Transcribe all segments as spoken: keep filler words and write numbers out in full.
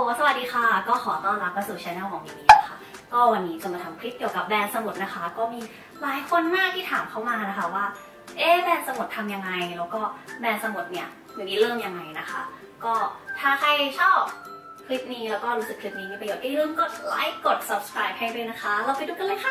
สวัสดีค่ะก็ขอต้อนรับเข้าสู่ช่องของมิมี่นะคะก็วันนี้จะมาทำคลิปเกี่ยวกับแบรนด์สมุดนะคะก็มีหลายคนมากที่ถามเข้ามานะคะว่าเอ๊ะแบรนด์สมุดทำยังไงแล้วก็แบรนด์สมุดเนี่ยมิมี่เริ่มยังไงนะคะก็ถ้าใครชอบคลิปนี้แล้วก็รู้สึกคลิปนี้มีประโยชน์อย่าลืมกดไลค์กด ซับสไครบ์ ให้ด้วยนะคะเราไปดูกันเลยค่ะ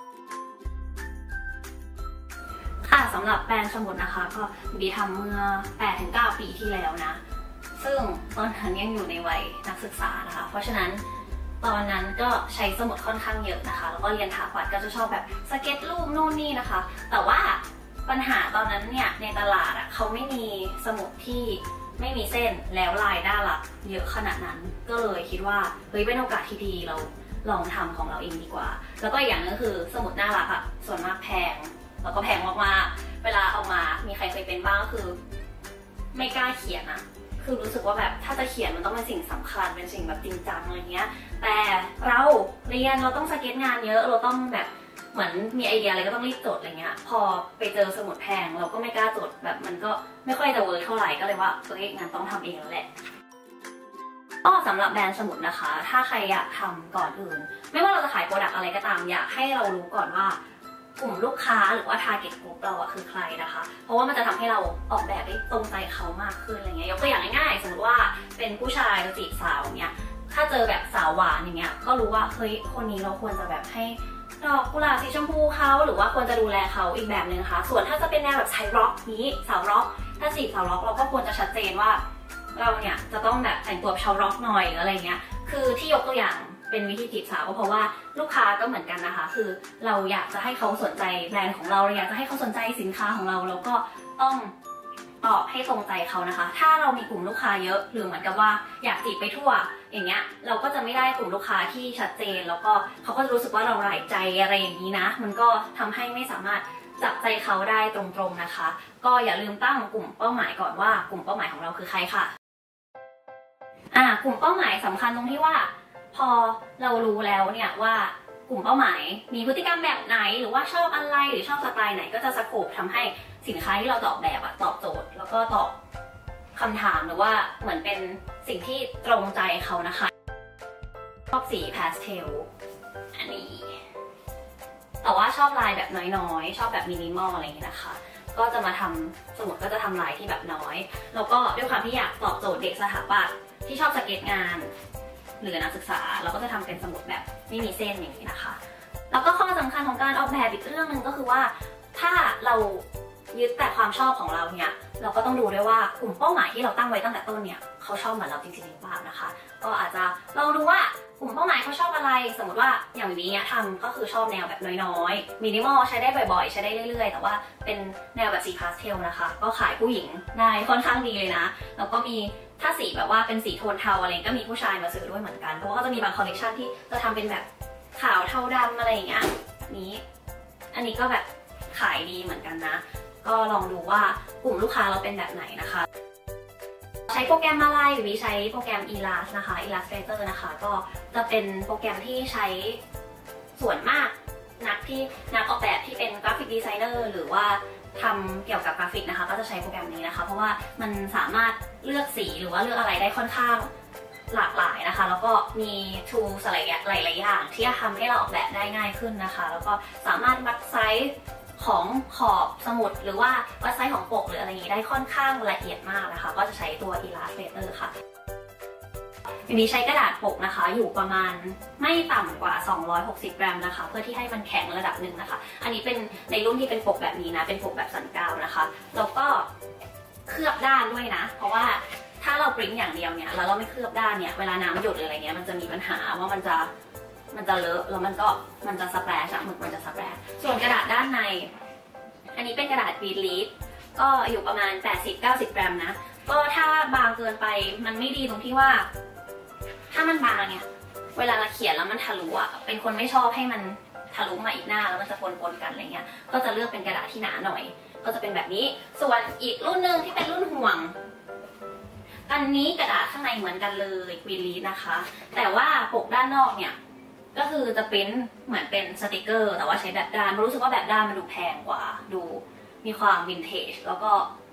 ค่ะสำหรับแบรนด์สมุดนะคะก็มิมี่ทำเมื่อ แปดถึงเก้า ปีที่แล้วนะซึ่งตอนนั้นยังอยู่ในวัยนักศึกษานะคะเพราะฉะนั้นตอนนั้นก็ใช้สมุดค่อนข้างเยอะนะคะแล้วก็เรียนถาปัดก็จะชอบแบบสเก็ตรูปนู่นนี่นะคะแต่ว่าปัญหาตอนนั้นเนี่ยในตลาดอ่ะเขาไม่มีสมุดที่ไม่มีเส้นแล้วลายน่ารักเยอะขนาดนั้นก็เลยคิดว่าเฮ้ยเป็นโอกาสที่ดีเราลองทำของเราเองดีกว่าแล้วก็อย่างนึงคือสมุดน่ารักอ่ะส่วนมากแพงแล้วก็แพงมากๆเวลาเอามามีใครเคยเป็นบ้างก็คือไม่กล้าเขียนอะคือรู้สึกว่าแบบถ้าจะเขียนมันต้องเป็นสิ่งสำคัญเป็นสิ่งแบบจริงจังอะไรเงี้ยแต่เราเรียนเราต้องสเก็ตงานเยอะเราต้องแบบเหมือนมีไอเดียอะไรก็ต้องรีบจดอะไรเงี้ยพอไปเจอสมุดแพงเราก็ไม่กล้าจดแบบมันก็ไม่ค่อยจะเวิร์กเท่าไหร่ก็เลยว่าเฮ้ยงานต้องทำเองแล้วแหละก็สำหรับแบรนด์สมุดนะคะถ้าใครอยากทำก่อนอื่นไม่ว่าเราจะขายโปรดักต์อะไรก็ตามอยากให้เรารู้ก่อนว่ากลุ่มลูกค้าหรือว่า target group เราอะคือใครนะคะเพราะว่ามันจะทำให้เราออกแบบได้ตรงใจเขามากขึ้นอะไรเงี้ยยกตัวอย่างง่ายๆสมมติว่าเป็นผู้ชายจะจีบสาวเนี้ยถ้าเจอแบบสาวหวานอย่างเงี้ยก็รู้ว่าเฮ้ยคนนี้เราควรจะแบบให้ดอกกุหลาบสีชมพูเขาหรือว่าควรจะดูแลเขาอีกแบบนึงนะคะส่วนถ้าจะเป็นแนวแบบชายร็อกนี้สาวร็อกถ้าจีบสาวร็อกเราก็ควรจะชัดเจนว่าเราเนี่ยจะต้องแบบแต่งตัวชาวร็อกหน่อยอะไรเงี้ยคือที่ยกตัวอย่างเป็นวิธีจีบสาวก็เพราะว่าลูกค้าก็เหมือนกันนะคะคือเราอยากจะให้เขาสนใจแบรนด์ของเราเราอยากจะให้เขาสนใจสินค้าของเราเราก็ต้องตอบให้ตรงใจเขานะคะถ้าเรามีกลุ่มลูกค้าเยอะหรือเหมือนกับว่าอยากจีบไปทั่วอย่างเงี้ยเราก็จะไม่ได้กลุ่มลูกค้าที่ชัดเจนแล้วก็เขาก็จะรู้สึกว่าเราหลายใจอะไรอย่างนี้นะมันก็ทำให้ไม่สามารถจับใจเขาได้ตรงๆนะคะก็อย่าลืมตั้งกลุ่มเป้าหมายก่อนว่ากลุ่มเป้าหมายของเราคือใครค่ะอ่ากลุ่มเป้าหมายสำคัญตรงที่ว่าพอเรารู้แล้วเนี่ยว่ากลุ่มเป้าหมายมีพฤติกรรมแบบไหนหรือว่าชอบอะไรหรือชอบสไตล์ไหนก็จะสโคปทำให้สินค้าที่เราตอบแบบอะตอบโจทย์แล้วก็ตอบคำถามหรือว่าเหมือนเป็นสิ่งที่ตรงใจเขานะคะชอบสีพาสเทลอันนี้แต่ว่าชอบลายแบบน้อยๆชอบแบบมินิมอลอะไรอย่างนี้นะคะก็จะมาทำสมุดก็จะทำลายที่แบบน้อยแล้วก็ด้วยความที่อยากตอบโจทย์เด็กสถาปัตย์ที่ชอบสเก็ตงานหรือนักศึกษาเราก็จะทำเป็นสมุดแบบไม่มีเส้นอย่างนี้นะคะแล้วก็ข้อสำคัญของการออกแบบอีกเรื่องหนึ่งก็คือว่าถ้าเรายึดแต่ความชอบของเราเนี่ยเราก็ต้องดูด้วยว่ากลุ่มเป้าหมายที่เราตั้งไว้ตั้งแต่ต้นเนี่ยเขาชอบเหมือนเราจริงๆหรือเปล่านะคะก็อาจจะลองดูว่ากลุ่มเป้าหมายเขาชอบอะไรสมมติว่าอย่างนี้ทำก็คือชอบแนวแบบน้อยๆมินิมอลใช้ได้บ่อยๆใช้ได้เรื่อยๆแต่ว่าเป็นแนวแบบสีพาสเทลนะคะก็ขายผู้หญิงได้ค่อนข้างดีเลยนะแล้วก็มีถ้าสีแบบว่าเป็นสีโทนเทาอะไรก็มีผู้ชายมาซื้อด้วยเหมือนกันเพราะว่าก็จะมีบางคอลเลคชันที่จะทำเป็นแบบขาวเทาดำอะไรอย่างเงี้ยนี้อันนี้ก็แบบขายดีเหมือนกันนะก็ลองดูว่ากลุ่มลูกค้าเราเป็นแบบไหนนะคะใช้โปรแกรมอะไรวิใช้โปรแกรม Elas นะคะ Illustrator นะคะก็จะเป็นโปรแกรมที่ใช้ส่วนมากนักที่นักออกแบบที่เป็นกราฟิกดีไซเนอร์หรือว่าทำเกี่ยวกับกราฟิกนะคะก็จะใช้โปรแกรมนี้นะคะเพราะว่ามันสามารถเลือกสีหรือว่าเลือกอะไรได้ค่อนข้างหลากหลายนะคะแล้วก็มี tools หลายหลายอย่างที่จะทำให้เราออกแบบได้ง่ายขึ้นนะคะแล้วก็สามารถวัดไซส์ของขอบสมุดหรือว่าวัดไซส์ของปกหรืออะไรอย่างนี้ได้ค่อนข้างละเอียดมากนะคะก็จะใช้ตัว Illustrator ค่ะอันนี้ใช้กระดาษปกนะคะอยู่ประมาณไม่ต่ำกว่าสองร้อยหกสิบกรัมนะคะเพื่อที่ให้มันแข็งระดับหนึ่งนะคะอันนี้เป็นในรุ่นที่เป็นปกแบบนี้นะเป็นปกแบบสันกาวนะคะแล้วก็เคลือบด้านด้วยนะเพราะว่าถ้าเราปริ้นอย่างเดียวเนี่ยแล้วเราไม่เคลือบด้านเนี่ยเวลาน้ำหยดหรืออะไรเงี้ยมันจะมีปัญหาว่ามันจะมันจะเลอะแล้วมันก็มันจะสแปรชอะหมึกมันจะสแปรส่วนกระดาษด้านในอันนี้เป็นกระดาษบีดลีฟก็อยู่ประมาณ แปดสิบถึงเก้าสิบ กรัมนะก็ถ้าบางเกินไปมันไม่ดีตรงที่ว่าถ้ามันบางเนี่ยเวลาเราเขียนแล้วมันทะลุอ่ะเป็นคนไม่ชอบให้มันทะลุมาอีกหน้าแล้วมันจะปนๆกันอะไรเงี้ยก็จะเลือกเป็นกระดาษที่หนาหน่อยก็จะเป็นแบบนี้ส่วนอีกรุ่นหนึ่งที่เป็นรุ่นห่วงอันนี้กระดาษข้างในเหมือนกันเลยบีดลีฟนะคะแต่ว่าปกด้านนอกเนี่ยก็คือจะเป็นเหมือนเป็นสติกเกอร์แต่ว่าใช้แบบด้านรู้สึกว่าแบบด้านมันดูแพงกว่าดูมีความวินเทจแล้วก็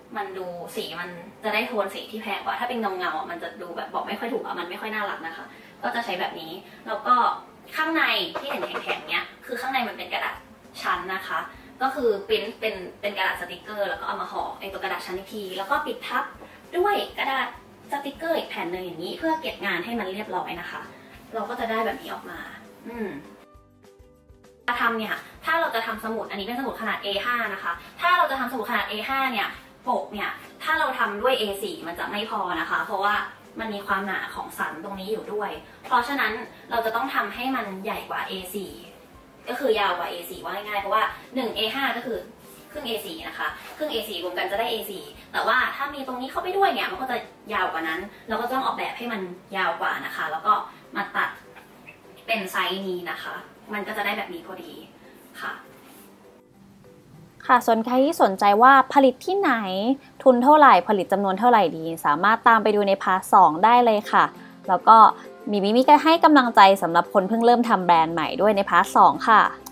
มันดูสีมันจะได้โทนสีที่แพงกว่าถ้าเป็นเงาเงาอ่ะมันจะดูแบบบอกไม่ค่อยถูกอ่ะมันไม่ค่อยน่ารักนะคะก็จะใช้แบบนี้แล้วก็ข้างในที่เห็นแข็งๆเนี้ยคือข้างในมันเป็นกระดาษชั้นนะคะก็คือเป็นเป็นเป็นกระดาษสติกเกอร์แล้วก็เอามาห่อไอตัวกระดาษชั้นอีกทีแล้วก็ปิดทับด้วยกระดาษสติกเกอร์อีกแผ่นหนึ่งอย่างนี้เพื่อเก็บงานให้มันเรียบร้อยนะคะเราก็จะได้แบบนี้ออกมาอืมทำเนี่ยถ้าเราจะทำสมุดอันนี้เป็นสมุดขนาด เอ ห้า นะคะถ้าเราจะทำสมุดขนาด เอ ห้า เนี่ยปกเนี่ยถ้าเราทำด้วย เอ โฟร์ มันจะไม่พอนะคะเพราะว่ามันมีความหนาของสันตรงนี้อยู่ด้วยเพราะฉะนั้นเราจะต้องทำให้มันใหญ่กว่า เอ โฟร์ ก็คือยาวกว่า เอ โฟร์ ว่าง่ายๆเพราะว่าหนึ่ง เอ ห้า ก็คือครึ่ง เอ โฟร์ นะคะครึ่ง เอ โฟร์ รวมกันจะได้ เอ โฟร์ แต่ว่าถ้ามีตรงนี้เข้าไปด้วยเนี่ยมันก็จะยาวกว่านั้นเราก็ต้องออกแบบให้มันยาวกว่านะคะแล้วก็มาตัดเป็นไซส์นี้นะคะมันก็จะได้แบบนี้พอดีค่ะค่ะส่วนใครที่สนใจว่าผลิตที่ไหนทุนเท่าไหร่ผลิตจำนวนเท่าไหร่ดีสามารถตามไปดูในพาร์ทสองได้เลยค่ะแล้วก็มีมิมิก็ให้กำลังใจสำหรับคนเพิ่งเริ่มทำแบรนด์ใหม่ด้วยในพาร์ทสองค่ะ